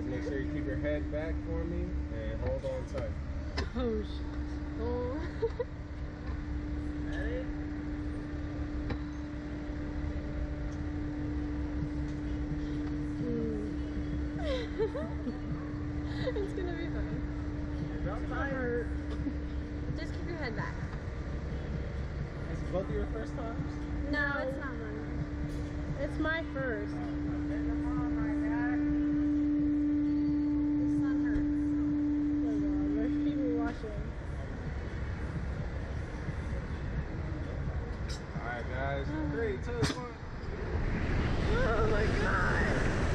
guys, make sure you keep your head back for me and hold on tight. Oh, shit. Oh. Ready? It's gonna be funny. Don't hurt. Just keep your head back. Is it both of your first times? No, it's not mine. It's my first. There's a mom right there. The sun hurts. Oh God, there's people watching. Alright guys, 3, 2, 1. Oh my God.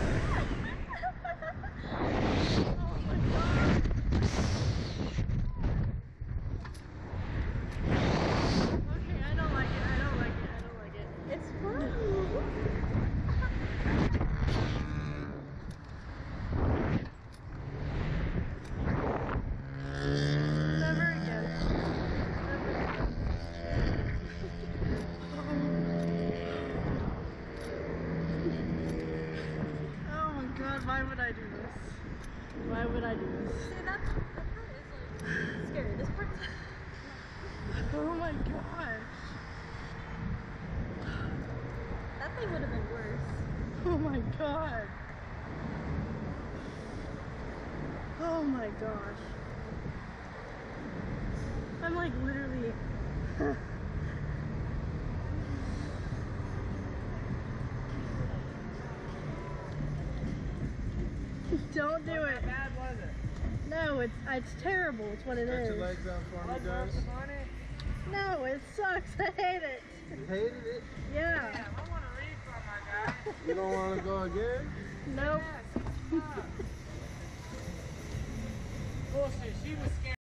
Okay, I don't like it. I don't like it. I don't like it. It's fun. Never again. Never again. Oh my God, why would I do this? Why would I do this? See, that part is like scary. This part's Oh my gosh. that thing would have been worse. Oh my God. Oh my gosh. I'm like literally. Don't do it. How bad was it? No, it's terrible. It's what it Stretch your is. legs out for me guys. No, it sucks. I hate it. You hated it? Yeah. I want to read from my guy. You don't want to go again? Nope. Bullshit, she was scared.